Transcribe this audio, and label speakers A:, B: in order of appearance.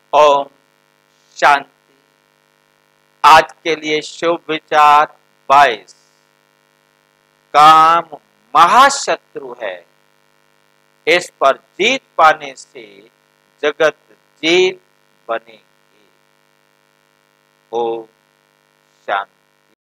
A: ओम शांति। आज के लिए शुभ विचार 22। काम महाशत्रु है, इस पर जीत पाने से जगत जीत बनेगी। ओम शांति।